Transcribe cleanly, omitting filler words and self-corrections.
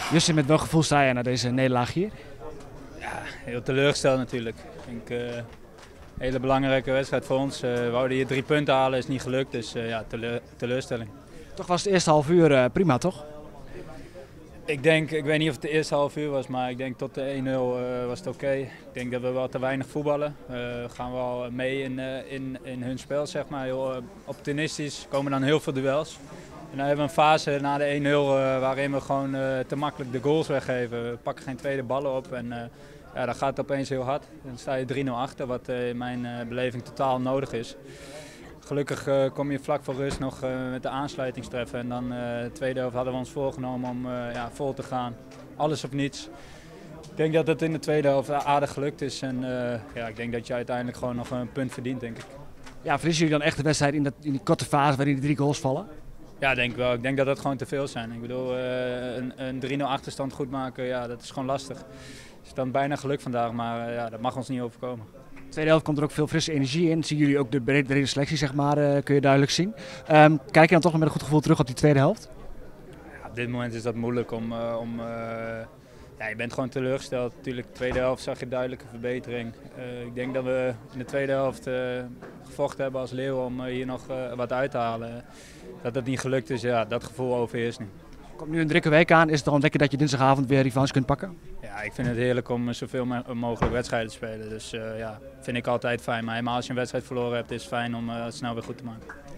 Justin, met welk gevoel sta je naar deze nederlaag hier? Ja, heel teleurgesteld natuurlijk. Ik denk een hele belangrijke wedstrijd voor ons. We wouden hier 3 punten halen, is niet gelukt, dus ja, teleurstelling. Toch was het eerste half uur prima, toch? Ik weet niet of het de eerste half uur was, maar ik denk tot de 1-0 was het oké. Ik denk dat we wel te weinig voetballen. We gaan wel mee in hun spel, zeg maar. Heel opportunistisch, komen dan heel veel duels. En dan hebben we een fase na de 1-0 waarin we gewoon te makkelijk de goals weggeven. We pakken geen tweede ballen op en ja, dan gaat het opeens heel hard. Dan sta je 3-0 achter, wat in mijn beleving totaal nodig is. Gelukkig kom je vlak voor rust nog met de aansluitingstreffen. En dan de tweede helft hadden we ons voorgenomen om ja, vol te gaan. Alles of niets. Ik denk dat het in de tweede helft aardig gelukt is. En ja, ik denk dat je uiteindelijk gewoon nog een punt verdient, denk ik. Ja, verliezen jullie dan echt de wedstrijd in die korte fase waarin die 3 goals vallen? Ja, denk wel. Ik denk dat dat gewoon te veel zijn. Ik bedoel, een 3-0 achterstand goed maken, ja, dat is gewoon lastig. Het is dan bijna geluk vandaag, maar ja, dat mag ons niet overkomen. De tweede helft komt er ook veel frisse energie in. Zien jullie ook de brede selectie, zeg maar, kun je duidelijk zien. Kijk je dan toch nog met een goed gevoel terug op die tweede helft? Ja, op dit moment is dat moeilijk ja, je bent gewoon teleurgesteld. Natuurlijk, de tweede helft zag je duidelijke verbetering. Ik denk dat we in de tweede helft gevochten hebben als leeuw om hier nog wat uit te halen. Dat het niet gelukt is, ja, dat gevoel overheerst nu. Er komt nu een drukke week aan. Is het dan lekker dat je dinsdagavond weer revanche kunt pakken? Ja, ik vind het heerlijk om zoveel mogelijk wedstrijden te spelen. Dus ja, vind ik altijd fijn. Maar helemaal als je een wedstrijd verloren hebt, is het fijn om het snel weer goed te maken.